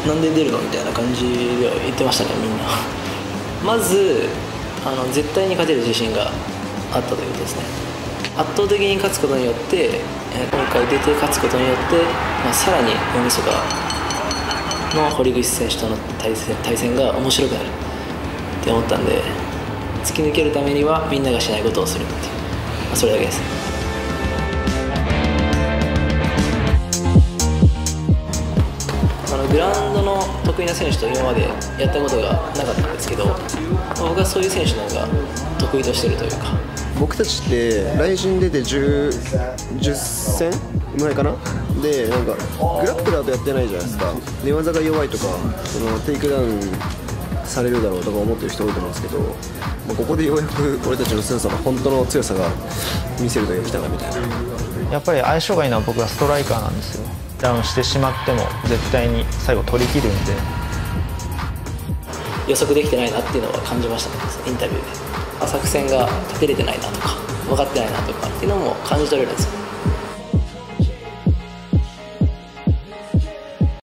なんで出るのみたいな感じでは言ってましたね、みんな。まず絶対に勝てる自信があったということですね。圧倒的に勝つことによって、今回出て勝つことによって、さらに大晦日の堀口選手との対戦が面白くなるって思ったんで、突き抜けるためにはみんながしないことをするっていう、それだけです。グラウンドの得意な選手と今までやったことがなかったんですけど、僕はそういう選手の方が得意としてるというか。 僕たちって来陣出て10戦ぐらいかなで、なんかグラップラーとやってないじゃないですか。寝技が弱いとか、テイクダウンされるだろうとか思ってる人多いと思うんですけど、ここでようやく俺たちの強さの本当の強さが見せる時が来たなみたいな。 やっぱり相性がいいのは僕はストライカーなんですよ。ダウンしてしまっても絶対に最後取り切るんで。 予測できてないなっていうのは感じましたね、インタビューで。作戦が立てれてないなとか分かってないなとかっていうのも感じ取れるんですよ。